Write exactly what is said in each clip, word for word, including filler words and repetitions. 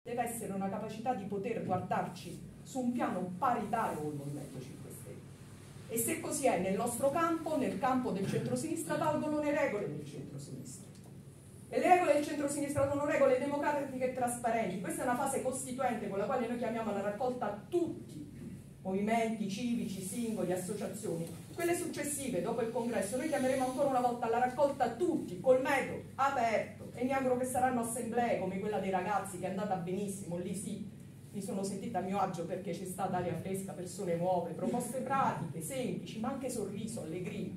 deve essere una capacità di poter guardarci su un piano paritario col Movimento cinque Stelle. E se così è nel nostro campo, nel campo del centrosinistra, valgono le regole del centrosinistra. E le regole del centrosinistra sono regole democratiche e trasparenti. Questa è una fase costituente con la quale noi chiamiamo la raccolta tutti, movimenti civici, singoli, associazioni. Quelle successive, dopo il congresso, noi chiameremo ancora una volta la raccolta tutti, col metodo aperto, e mi auguro che saranno assemblee come quella dei ragazzi, che è andata benissimo, lì sì, mi sono sentita a mio agio perché c'è stata aria fresca, persone nuove, proposte pratiche, semplici, ma anche sorriso, allegria.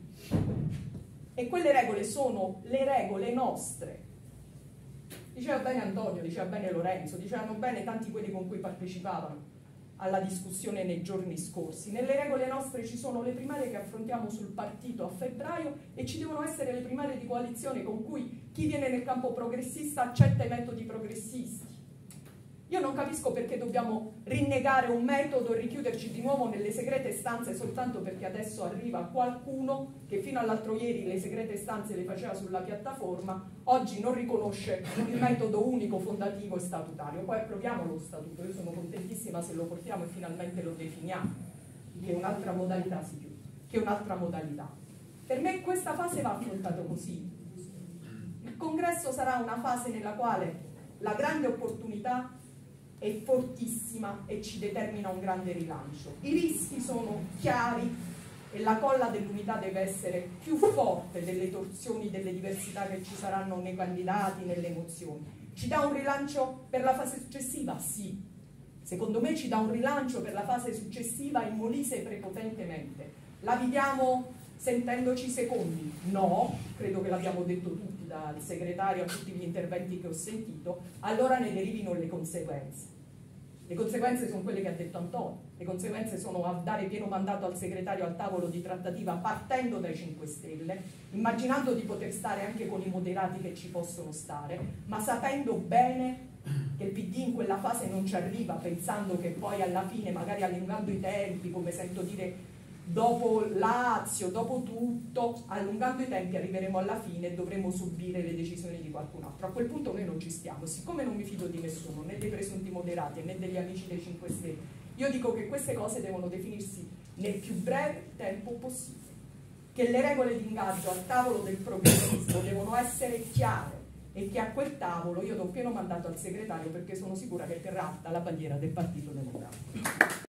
E quelle regole sono le regole nostre. Diceva bene Antonio, diceva bene Lorenzo, dicevano bene tanti quelli con cui partecipavano alla discussione nei giorni scorsi. Nelle regole nostre ci sono le primarie che affrontiamo sul partito a febbraio e ci devono essere le primarie di coalizione con cui chi viene nel campo progressista accetta i metodi progressisti. Io non capisco perché dobbiamo rinnegare un metodo e richiuderci di nuovo nelle segrete stanze soltanto perché adesso arriva qualcuno che fino all'altro ieri le segrete stanze le faceva sulla piattaforma, oggi non riconosce il metodo unico, fondativo e statutario. Poi approviamo lo statuto, io sono contentissima se lo portiamo e finalmente lo definiamo, che è un'altra modalità, sì, più, che è un'altra modalità. Per me questa fase va affrontata così. Il congresso sarà una fase nella quale la grande opportunità è fortissima e ci determina un grande rilancio. I rischi sono chiari e la colla dell'unità deve essere più forte delle torsioni, delle diversità che ci saranno nei candidati, nelle emozioni. Ci dà un rilancio per la fase successiva? Sì. Secondo me ci dà un rilancio per la fase successiva in Molise prepotentemente. La viviamo sentendoci secondi? No, credo che l'abbiamo detto tutti, dal segretario a tutti gli interventi che ho sentito. Allora ne derivino le conseguenze. Le conseguenze sono quelle che ha detto Antonio, le conseguenze sono a dare pieno mandato al segretario al tavolo di trattativa partendo dai cinque Stelle, immaginando di poter stare anche con i moderati che ci possono stare, ma sapendo bene che il P D in quella fase non ci arriva, pensando che poi alla fine, magari allungando i tempi, come sento dire dopo Lazio, dopo tutto, allungando i tempi arriveremo alla fine e dovremo subire le decisioni di qualcun altro. A quel punto noi non ci stiamo. Siccome non mi fido di nessuno, né dei presunti moderati né degli amici dei cinque Stelle, io dico che queste cose devono definirsi nel più breve tempo possibile, che le regole di ingaggio al tavolo del progressismo devono essere chiare e che a quel tavolo io do pieno mandato al segretario perché sono sicura che terrà alta la bandiera del Partito Democratico.